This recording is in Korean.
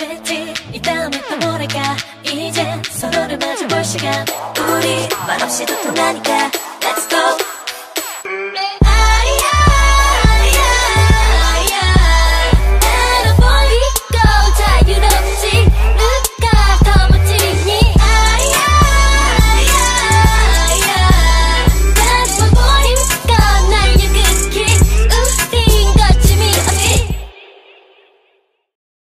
될지 이 다음에 또 뭘 할까 이젠 서로를 마주볼 시간 우리 말없이도 통하니까